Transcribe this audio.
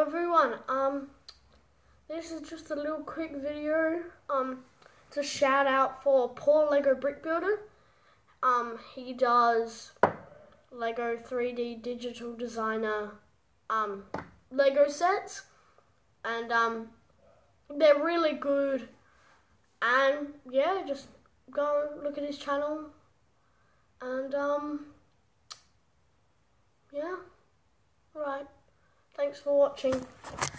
everyone, this is just a little quick video, to shout out for Paul Lego Brick Builder. He does Lego 3D Digital Designer, Lego sets, and, they're really good, and, yeah, just go look at his channel, and, yeah, alright. Thanks for watching.